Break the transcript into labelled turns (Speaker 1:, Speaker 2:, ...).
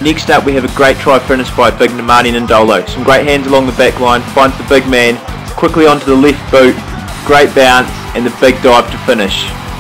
Speaker 1: Next up we have a great try finish by big Nemani Nadolo. Some great hands along the back line, finds the big man, quickly onto the left boot, great bounce and the big dive to finish.